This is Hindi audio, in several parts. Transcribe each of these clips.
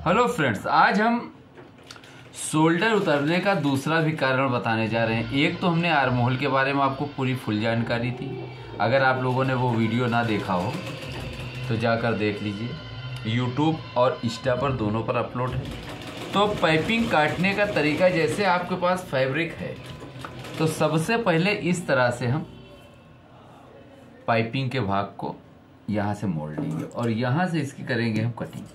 हेलो फ्रेंड्स, आज हम शोल्डर उतरने का दूसरा भी कारण बताने जा रहे हैं। एक तो हमने आर्म होल के बारे में आपको पूरी फुल जानकारी थी। अगर आप लोगों ने वो वीडियो ना देखा हो तो जाकर देख लीजिए। यूट्यूब और इंस्टा पर दोनों पर अपलोड है। तो पाइपिंग काटने का तरीका, जैसे आपके पास फैब्रिक है तो सबसे पहले इस तरह से हम पाइपिंग के भाग को यहाँ से मोड़ लेंगे और यहाँ से इसकी करेंगे हम कटिंग।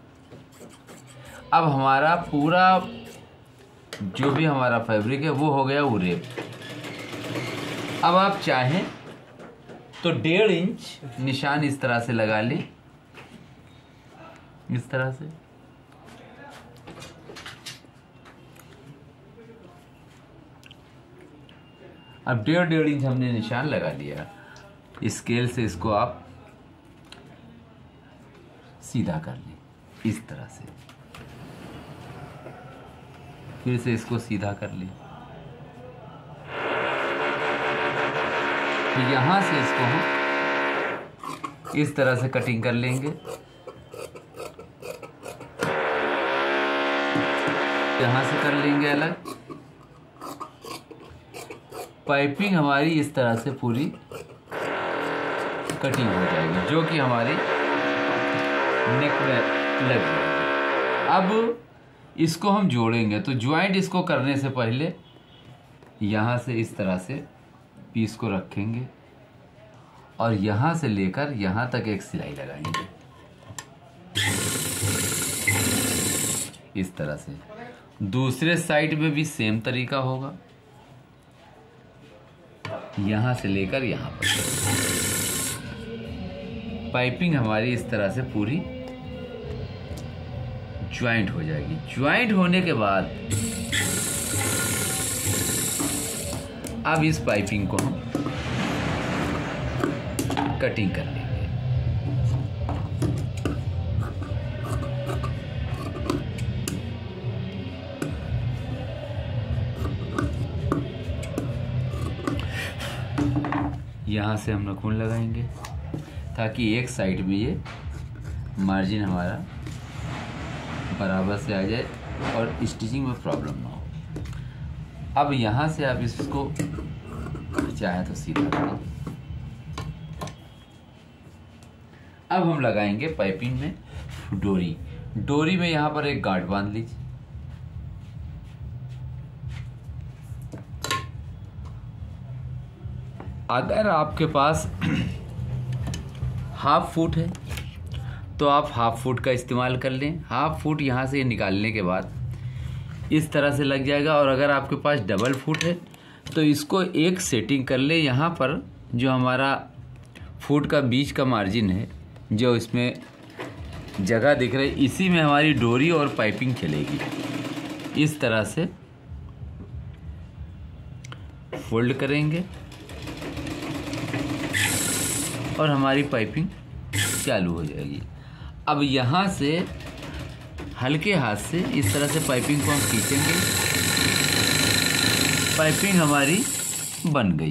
अब हमारा पूरा जो भी हमारा फैब्रिक है वो हो गया उरेप। अब आप चाहें तो 1.5 इंच निशान इस तरह से लगा लें, इस तरह से। अब 1.5 इंच हमने निशान लगा लिया। स्केल से इसको आप सीधा कर लें इस तरह से, फिर से इसको सीधा कर लें। तो यहां से इसको हम इस तरह से कटिंग कर लेंगे। यहां से कर लेंगे अलग। पाइपिंग हमारी इस तरह से पूरी कटिंग हो जाएगी, जो कि हमारी नेक में लग जाएगी। अब इसको हम जोड़ेंगे, तो ज्वाइंट इसको करने से पहले यहाँ से इस तरह से पीस को रखेंगे और यहाँ से लेकर यहाँ तक एक सिलाई लगाएंगे इस तरह से। दूसरे साइड में भी सेम तरीका होगा, यहाँ से लेकर यहाँ पर। पाइपिंग हमारी इस तरह से पूरी ज्वाइंट हो जाएगी। ज्वाइंट होने के बाद अब इस पाइपिंग को हम कटिंग कर लेंगे। यहां से हम नखून लगाएंगे ताकि एक साइड में ये मार्जिन हमारा बराबर से आ जाए और स्टिचिंग में प्रॉब्लम ना हो। अब यहाँ से आप इसको चाहे तो सीधा करें। अब हम लगाएंगे पाइपिंग में डोरी। डोरी में यहाँ पर एक गांठ बांध लीजिए। अगर आपके पास हाफ फुट है तो आप हाफ फुट का इस्तेमाल कर लें। हाफ फुट यहाँ से निकालने के बाद इस तरह से लग जाएगा। और अगर आपके पास डबल फुट है तो इसको एक सेटिंग कर ले। यहाँ पर जो हमारा फुट का बीच का मार्जिन है, जो इसमें जगह दिख रही, इसी में हमारी डोरी और पाइपिंग चलेगी। इस तरह से फोल्ड करेंगे और हमारी पाइपिंग चालू हो जाएगी। अब यहाँ से हल्के हाथ से इस तरह से पाइपिंग को हम खींचेंगे। पाइपिंग हमारी बन गई।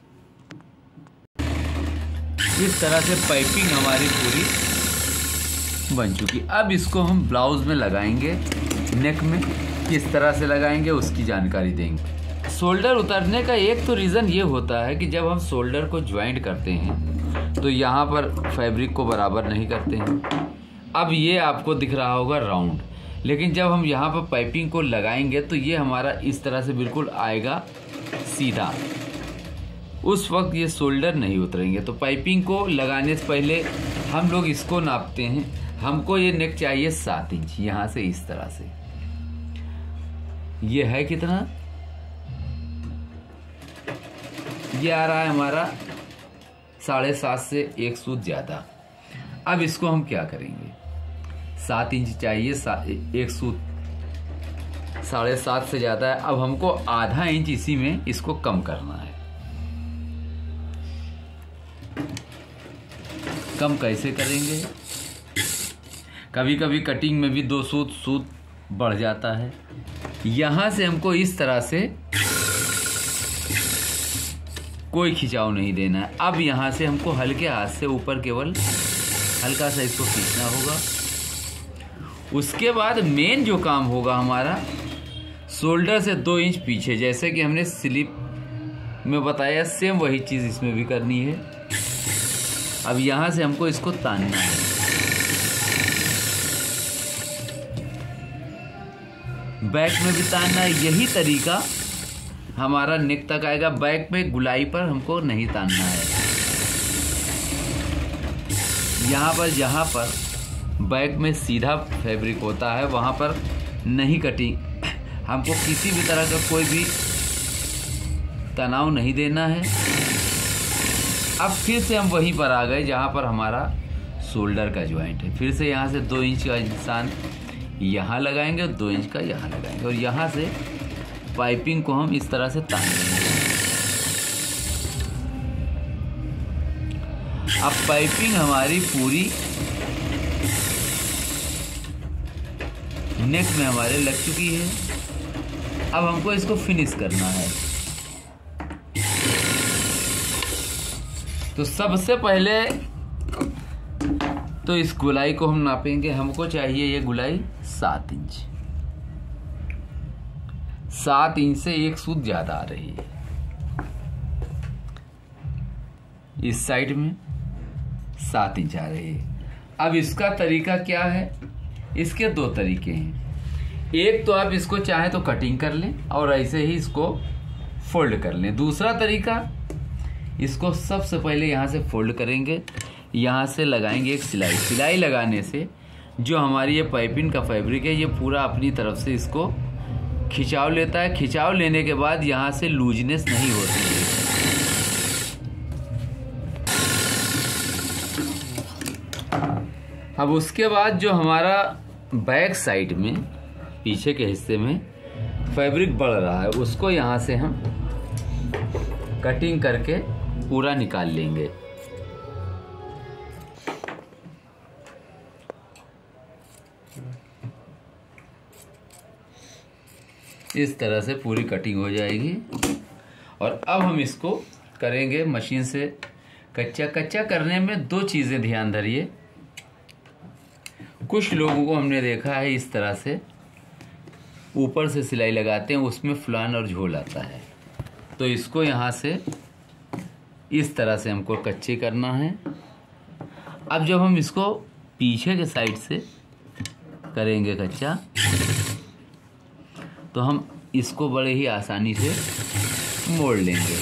इस तरह से पाइपिंग हमारी पूरी बन चुकी। अब इसको हम ब्लाउज में लगाएंगे, नेक में किस तरह से लगाएंगे उसकी जानकारी देंगे। शोल्डर उतरने का एक तो रीज़न ये होता है कि जब हम शोल्डर को ज्वाइंट करते हैं तो यहाँ पर फैब्रिक को बराबर नहीं करते हैं। अब ये आपको दिख रहा होगा राउंड, लेकिन जब हम यहाँ पर पाइपिंग को लगाएंगे तो ये हमारा इस तरह से बिल्कुल आएगा सीधा। उस वक्त ये शोल्डर नहीं उतरेंगे। तो पाइपिंग को लगाने से पहले हम लोग इसको नापते हैं। हमको ये नेक चाहिए 7 इंच। यहाँ से इस तरह से ये है कितना, ये आ रहा है हमारा 7.5 से 1 सूत ज़्यादा। अब इसको हम क्या करेंगे, 7 इंच चाहिए, 1 सूत 7.5 से ज़्यादा है। अब हमको आधा इंच इसी में इसको कम करना है। कम कैसे करेंगे, कभी कभी कटिंग में भी 2 सूत बढ़ जाता है। यहाँ से हमको इस तरह से कोई खिंचाव नहीं देना है। अब यहाँ से हमको हल्के हाथ से ऊपर केवल हल्का सा इसको खींचना होगा उसके बाद मेन जो काम होगा हमारा, शोल्डर से 2 इंच पीछे, जैसे कि हमने स्लिप में बताया, सेम वही चीज़ इसमें भी करनी है। अब यहाँ से हमको इसको तानना है। बैक में भी तानना है, यही तरीका हमारा नेक तक आएगा। बैक में गुलाई पर हमको नहीं तानना है। यहाँ पर जहाँ पर बैक में सीधा फैब्रिक होता है वहाँ पर नहीं कटिंग, हमको किसी भी तरह का कोई भी तनाव नहीं देना है। अब फिर से हम वहीं पर आ गए जहाँ पर हमारा शोल्डर का जॉइंट है। फिर से यहाँ से 2 इंच का निशान यहाँ लगाएंगे और 2 इंच का यहाँ लगाएंगे, और यहाँ से पाइपिंग को हम इस तरह से तान देंगे। अब पाइपिंग हमारी पूरी नेक में हमारे लग चुकी है। अब हमको इसको फिनिश करना है। तो सबसे पहले तो इस गुलाई को हम नापेंगे। हमको चाहिए ये गुलाई 7 इंच। 7 इंच से एक सूत ज्यादा आ रही है। इस साइड में 7 इंच आ रही है। अब इसका तरीका क्या है? इसके 2 तरीके हैं। एक तो आप इसको चाहे तो कटिंग कर लें और ऐसे ही इसको फोल्ड कर लें। दूसरा तरीका, इसको सबसे पहले यहाँ से फोल्ड करेंगे, यहाँ से लगाएंगे एक सिलाई। सिलाई लगाने से जो हमारी ये पाइपिंग का फैब्रिक है ये पूरा अपनी तरफ से इसको खिंचाव लेता है। खिंचाव लेने के बाद यहाँ से लूजनेस नहीं होती है। अब उसके बाद जो हमारा बैक साइड में पीछे के हिस्से में फैब्रिक बढ़ रहा है उसको यहाँ से हम कटिंग करके पूरा निकाल लेंगे। इस तरह से पूरी कटिंग हो जाएगी। और अब हम इसको करेंगे मशीन से कच्चा। कच्चा करने में 2 चीज़ें ध्यान धरिए। कुछ लोगों को हमने देखा है इस तरह से ऊपर से सिलाई लगाते हैं, उसमें फुलान और झोल आता है। तो इसको यहाँ से इस तरह से हमको कच्चे करना है। अब जब हम इसको पीछे के साइड से करेंगे कच्चा, तो हम इसको बड़े ही आसानी से मोड़ लेंगे।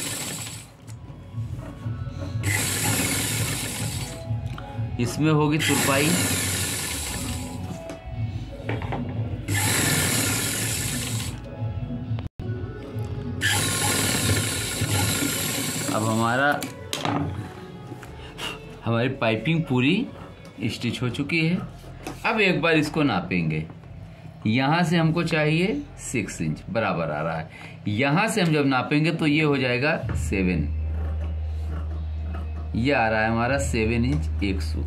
इसमें होगी तुरपाई। अब हमारी पाइपिंग पूरी स्टिच हो चुकी है। अब एक बार इसको नापेंगे। यहाँ से हमको चाहिए 6 इंच बराबर आ रहा है। यहाँ से हम जब नापेंगे तो ये हो जाएगा 7। ये आ रहा है हमारा 7 इंच एक सूत।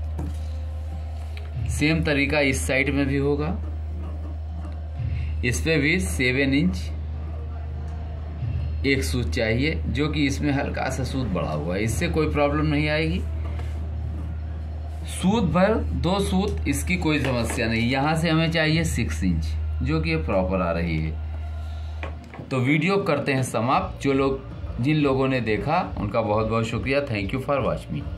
सेम तरीका इस साइड में भी होगा। इस पे भी 7 इंच एक सूत चाहिए, जो कि इसमें हल्का सा सूत बढ़ा हुआ है। इससे कोई प्रॉब्लम नहीं आएगी। सूत भर 2 सूत, इसकी कोई समस्या नहीं। यहाँ से हमें चाहिए 6 इंच, जो कि प्रॉपर आ रही है। तो वीडियो करते हैं समाप्त। जिन लोगों ने देखा उनका बहुत बहुत शुक्रिया। Thank you for watching me.